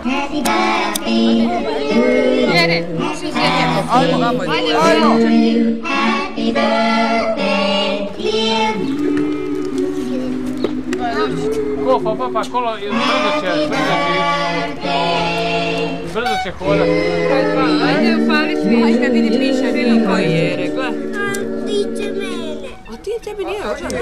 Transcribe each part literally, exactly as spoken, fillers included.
Jere, ajmo, ajmo, ajmo. Ko, pa, pa, pa, kolo, brzo će, brzo će ići. Brzo će hodat. Ajde, upali sviječ, kad vidi piše bilo koji Jere, gle. Tiče mene. A ti, tebi nije ožan?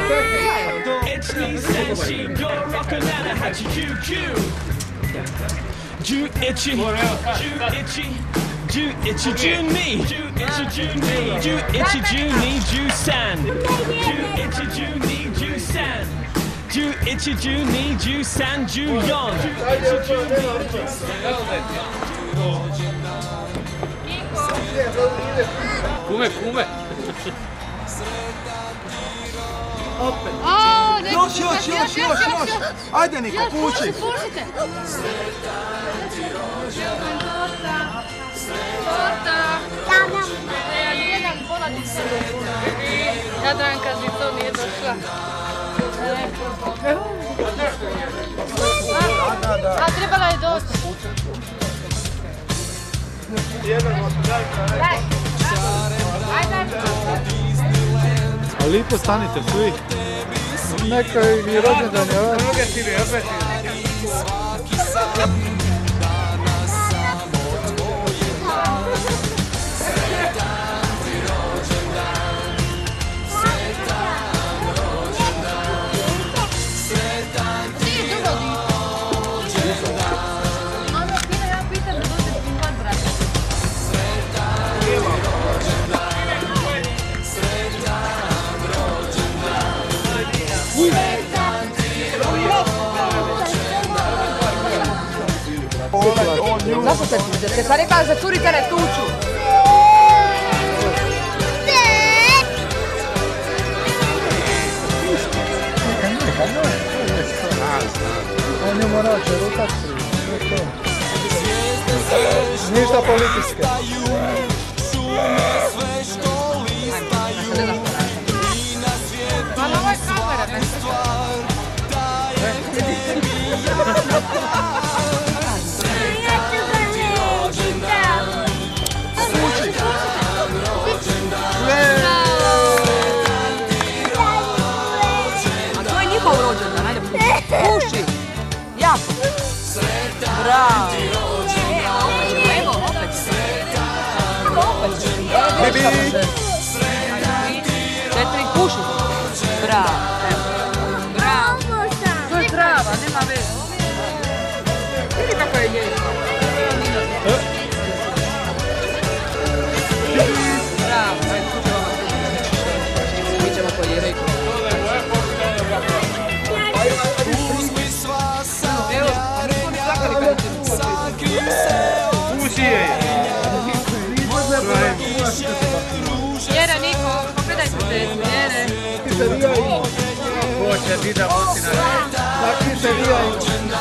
Ju itchy, ju itchy, ju itchy, ju me, ju itchy, ju me, ju itchy, ju me, ju sand, ju itchy, ju me, ju sand, ju itchy, ju me, ju sand, ju yon. Kume, kume. Opet. O, neko Još, još, još, još, još. Ajde Niko, puši. Pušite. Torta. Ja nijedan pola nisam. Jadranka Zico nije došla. A trebala je doći. A lipo stanite svi. Neka i rodjendan je ovaj. Druge si vi, opet Zašto se tuđete? Pa rekao da curite na tuču. On nju mora čerutat. Ništa političke. Pa na ovoj kamera ne se puši! Jako! Bravo! Evo, opet! Evo, opet! Evo, četiri, puši! Bravo! Bravo! To je trava, nema veze! Vidi kako je je! Bravo! Mi ćemo po Jereku. puši je. Jere, Niko, pogledaj se te, Jere. Ko će ti da vozi na reći? Takvi se vijaju.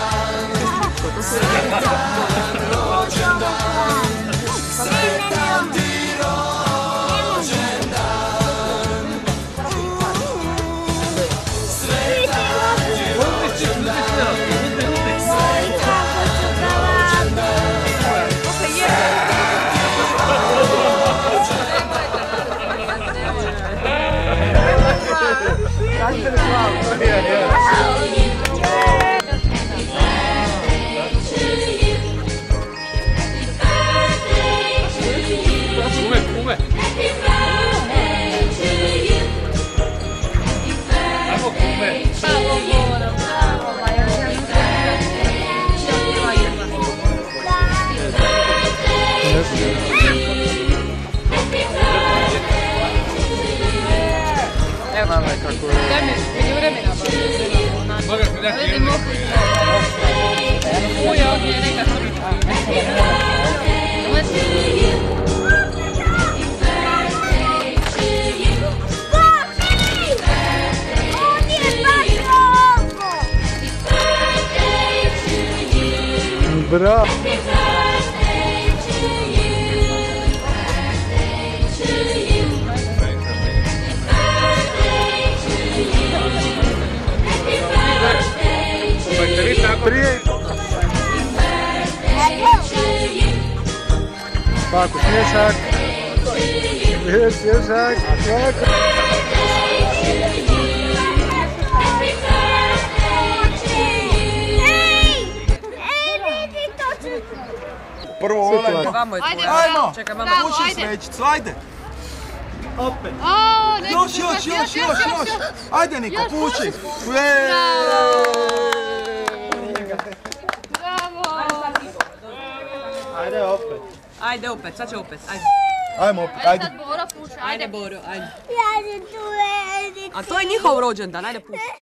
Kume, kume. Ajmo kume. Evo, Mama kako je. daj mi, vidi vremena. Moraš mi dati jednu. Uja, ovdje je neka trika. Bravo. Prije. Paku, smiješak. Smiješak. Paku. Prvo onaj. Vamo je tvoja. Ajmo! Čekaj, vamo je Puši srećicu, ajde! Opet! A, neko Još, još, još, još, još! Ajde Niko, puši! Bravo! Ajde opet. Ajde opet, sad će opet, ajde. Ajmo opet, Ajde ajde! sad Bora puša, Ajde ajde. Boro, ajde. Ja ću tu. A to je njihov rođendan, ajde puši.